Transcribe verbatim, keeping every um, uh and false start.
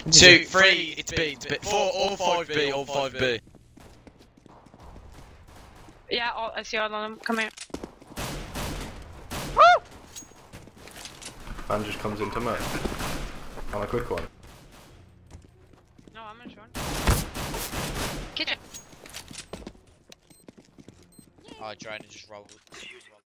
Two, three, it's B, it's B. Four, all five B, all five B. Yeah, all, I see all of them. Come here. Man just comes into me. On a quick one. No, I'm in short. Kitchen. Oh, Drone just rolled.